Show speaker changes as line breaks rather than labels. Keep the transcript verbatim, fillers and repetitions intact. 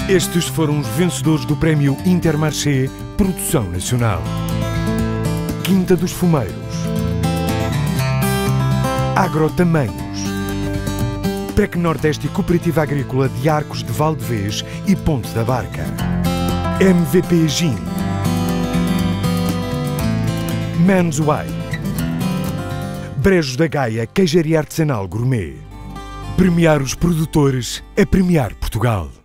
Estes foram os vencedores do Prémio Intermarché Produção Nacional. Quinta dos Fumeiros, Agrotamanhos, P E C Nordeste e Cooperativa Agrícola de Arcos de Valdevez e Ponte da Barca, M V P Gin, Men's Way, Brejos da Gaia Queijaria Artesanal Gourmet. Premiar os produtores é premiar Portugal.